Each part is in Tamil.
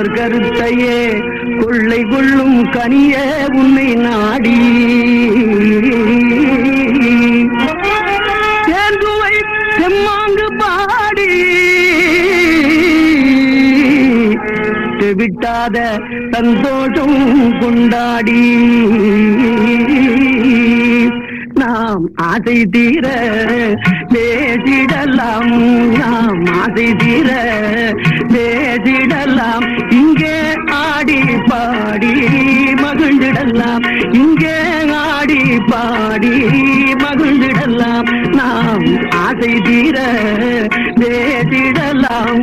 அவர் கருத்தையே கொள்ளை கொள்ளும் கனிய உன்னை நாடி தேர்ந்துவை செம்மாங்கு பாடி விட்டாத சந்தோஷம் கொண்டாடி நாம் ஆசை தீர பேசிடலாம், நாம் ஆசை தீர பேசிடலாம், இங்கே ஆடி பாடி மகிழ்ந்திடலாம், இங்கே ஆடி பாடி மகிழ்ந்திடலாம், நாம் ஆசை தீர பேசிடலாம்.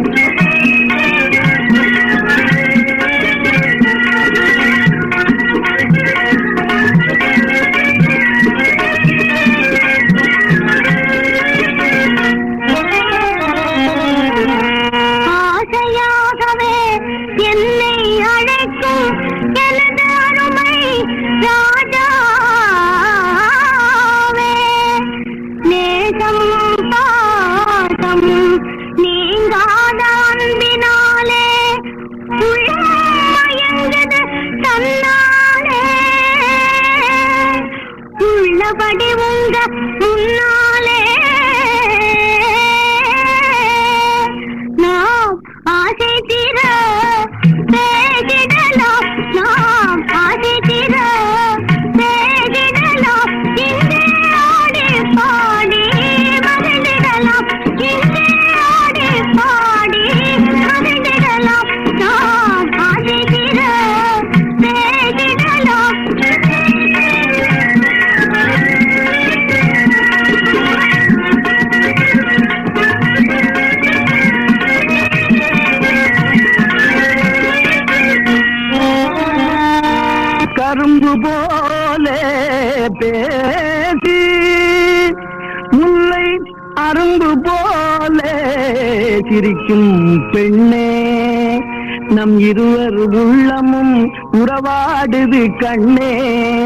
கரும்பு போலே பேசி முல்லை அரும்பு போலே சிரிக்கும் பெண்ணே, நம் இருவர் உள்ளமும் உறவாடுது கண்ணே.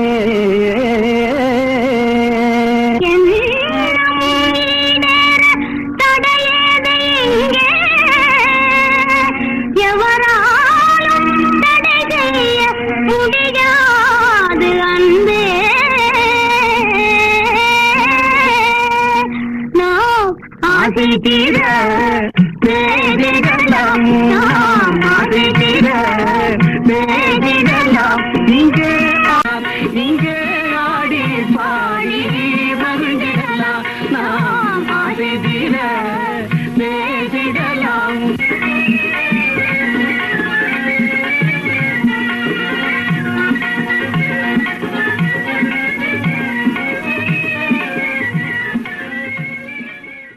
ஆசை தீர பேசிடலாம், ஆசை தீர பேசிடலாம், இங்கே